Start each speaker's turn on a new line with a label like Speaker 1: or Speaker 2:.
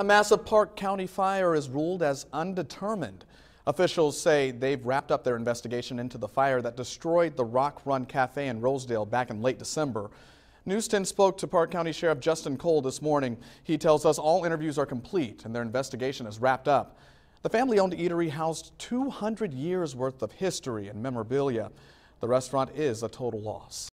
Speaker 1: A massive Park County fire is ruled as undetermined. Officials say they've wrapped up their investigation into the fire that destroyed the Rock Run Cafe in Rosedale back in late December. News 10 spoke to Park County Sheriff Justin Cole this morning. He tells us all interviews are complete and their investigation is wrapped up. The family-owned eatery housed 200 years worth of history and memorabilia. The restaurant is a total loss.